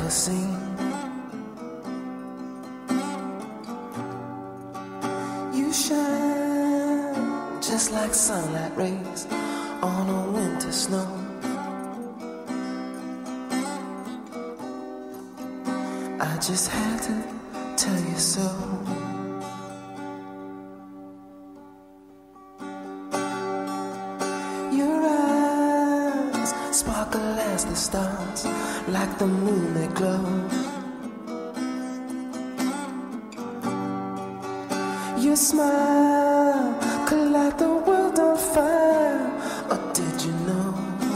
ever seen. You shine just like sunlight rays on a winter snow. I just had to tell you so. Your eyes sparkle as the stars, like the moon they glow. Your smile could light the world on fire. Or did you know?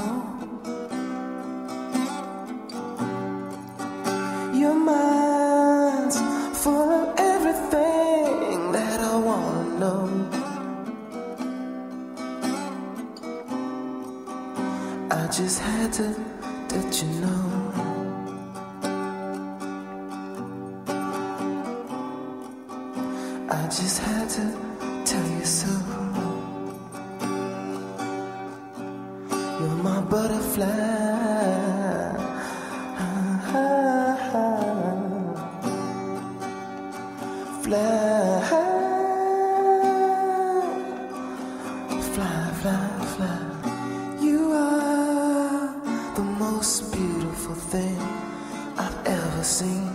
Your mind's full of everything that I wanna know. I just had to let you know. I just had to tell you so. You're my butterfly. Fly, fly, fly, fly. You are the most beautiful thing I've ever seen.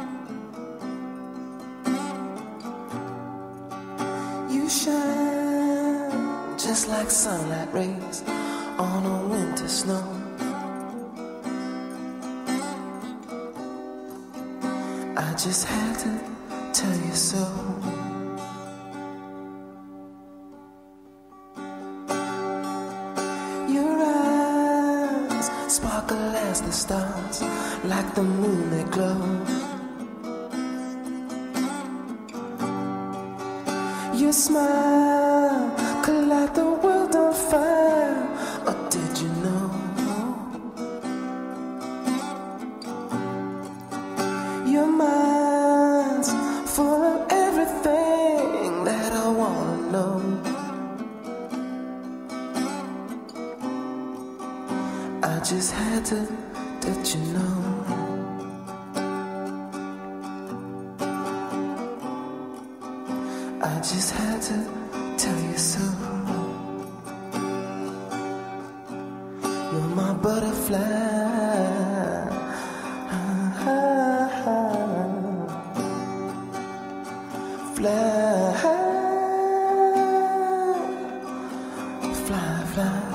You shine just like sunlight rays on a winter snow. I just had to tell you so. Your eyes sparkle as the stars, like the moon they glow. Your smile could light the world on fire. Or did you know? Your mind's full of everything that I wanna know. I just had to let you know. I just had to tell you so. You're my butterfly. Fly, fly, fly.